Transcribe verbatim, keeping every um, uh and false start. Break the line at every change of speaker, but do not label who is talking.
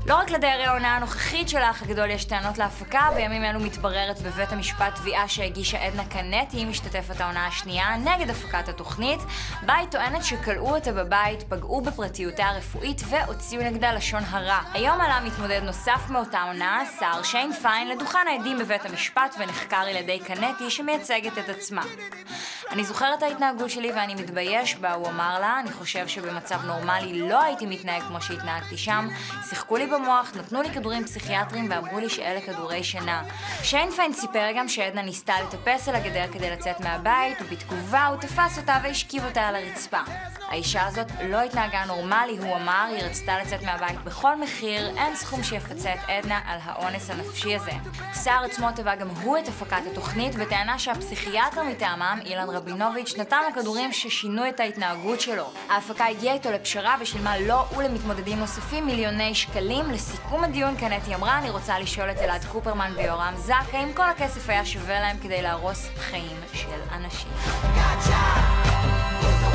לא רק לדיירי העונה הנוכחית של האח הגדול יש טענות להפקה, בימים אלו מתבררת בבית המשפט תביעה שהגישה עדנה קנטי, משתתפת העונה השנייה, נגד הפקת התוכנית, בה היא טוענת שקלעו אותה בבית, פגעו בפרטיותה הרפואית והוציאו נגדה לשון הרע. היום עלה מתמודד נוסף מאותה עונה, שר שיין פיין, לדוכן העדים בבית המשפט ונחקר על ידי קנטי שמייצגת את עצמה. אני זוכר את ההתנהגות שלי ואני מתבייש בה, הוא אמר לה. אני חושב שבמצב נורמלי לא הייתי מתנהג כמו שהתנהגתי שם. שיחקו לי במוח, נתנו לי כדורים פסיכיאטריים ואמרו לי שאלה כדורי שינה. שיין פיין סיפר גם שעדנה ניסתה לטפס על הגדר כדי לצאת מהבית, ובתגובה הוא תפס אותה והשכיב אותה על הרצפה. האישה הזאת לא התנהגה נורמלי, הוא אמר, היא רצתה לצאת מהבית בכל מחיר, אין סכום שיפצה את עדנה על האונס הנפשי הזה. שר עצמו תבע גם הוא את הפקת התוכנית, בטענה שהפסיכיאטר מטעמם, אילן רבינוביץ', נתן לו כדורים ששינו את ההתנהגות שלו. ההפקה הגיעה איתו לפשרה ושילמה לו ולמתמודדים נוספים מיליוני שקלים. לסיכום הדיון קנטי אמרה, אני רוצה לשאול את אלעד קופרמן ויורם זק, האם כל הכסף היה שווה להם כדי להרוס חיים של אנשים.